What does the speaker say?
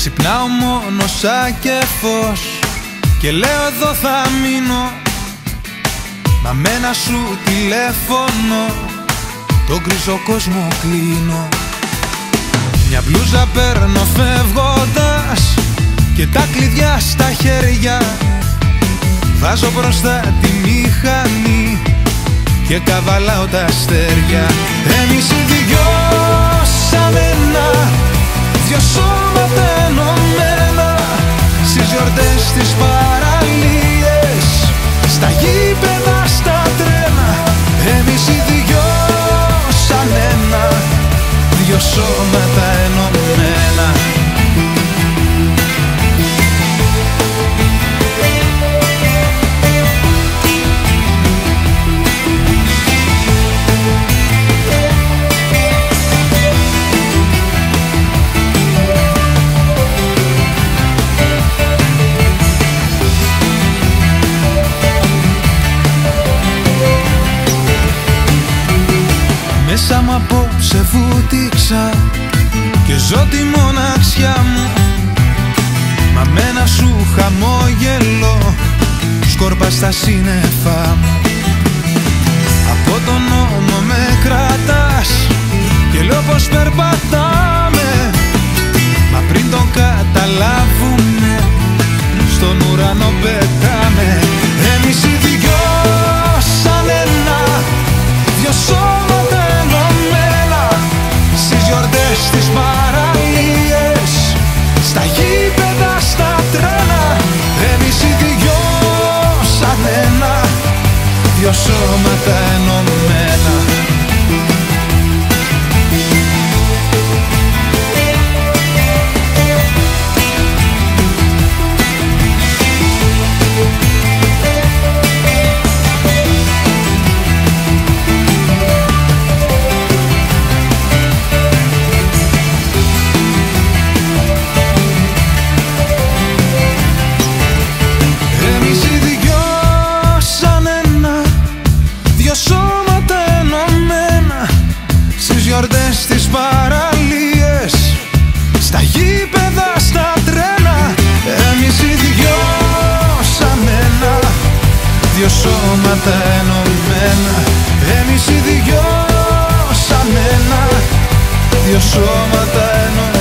Ξυπνάω μόνο σαν και φως και λέω εδώ θα μείνω. Μα με ένα σου τηλέφωνο τον γκρίζο κόσμο κλείνω. Μια μπλούζα παίρνω φεύγοντας και τα κλειδιά στα χέρια. Βάζω μπροστά τη μηχανή και καβαλάω τα αστέρια. Εμείς οι δυο σαν ένα, δυο σώματα ενωμένα, στις γιορτές, στις παραλίες, στα γήπεδα, στα τρένα. Εμείς οι δυο σαν ένα, δυο σώματα ενωμένα. Μέσα μου απόψε βούτυξα και ζω τη μοναξιά μου. Μα με ένα σου χαμόγελο σκόρπα στα σύννεφα μου. Από τον νόμο με κρατάς και λέω πως περπατάμε. Μα πριν τον καταλάβουμε στον ουρανό πετάμε. Εμείς οι δυο σαν ένα, δυο σώματα ενωμένα, στις γιορτές, στις παραλίες, στα γήπεδα, στα τρένα. Εμείς οι δυο σαν ένα, δυο σώματα ενωμένα. Στις παραλίες, στα γήπεδα, στα τρένα. Εμείς οι δυο σαν ένα, δυο σώματα ενωμένα. Εμείς οι δυο σαν ένα, δυο σώματα ενωμένα.